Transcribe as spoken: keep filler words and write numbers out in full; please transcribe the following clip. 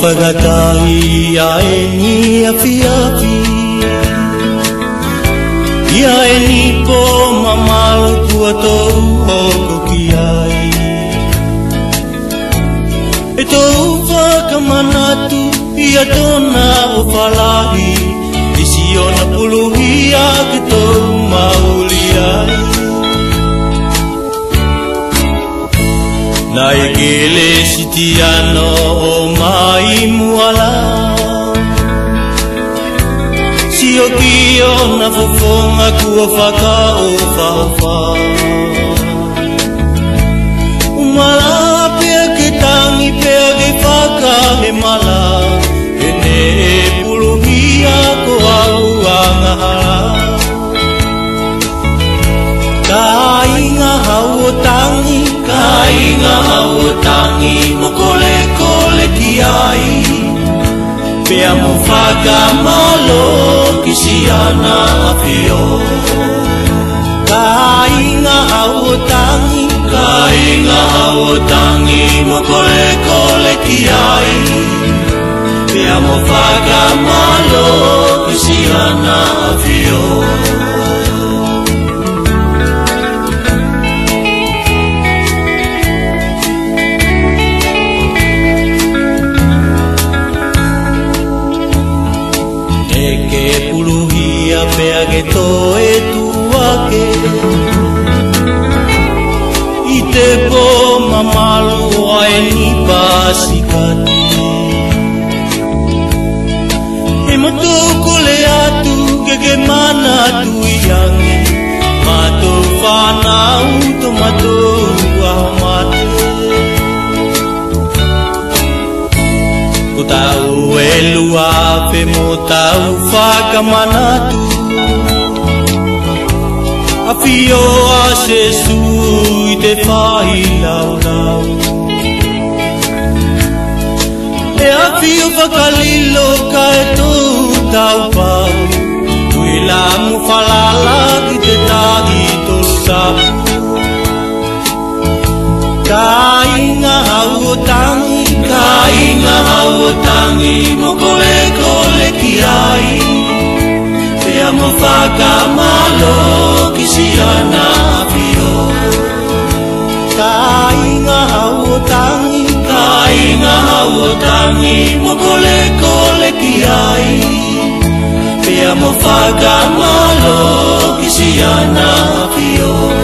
whakatahi ai ni afi afi ia e ni po mamalu tua tau hoko ki ai e tau whakamanatu ia tona o whalahi isi ona puluhia ke tau mauli ai na e kele sitiano o mai muala si o kio na fofonga kua whaka o whawha umala pia ke tangi pia ke whaka he mala e ne e puluhia ko au angahara ka inga hau o tangi ka inga hau o tangi mo kole kole ki ai pea mo whaka malo ki si ana awhio ka inga hau o tangi ka inga hau o tangi mo kole kole ki ai pea mo whaka malo ki si ana awhio pea ke toe tuake i te po mamalu ai ni Pasikate e matuku le atu ke ke mana tu iange matu whanau to matu ahomate ko tau e lua pe mo tau whakamanatu Afio a Jesu i te whai lau lau E afio whakalilo ka e tū tau pau Tui la mu whalala ki te tahi tolu tau Ka inga hau o tangi Ka inga hau o tangi mo kole kole ki ai Pea mo whaka malo ki si ana awhio Ka inga hau o tangi Ka inga hau o tangi mo kole kole ki ai Pea mo whaka malo ki si ana awhio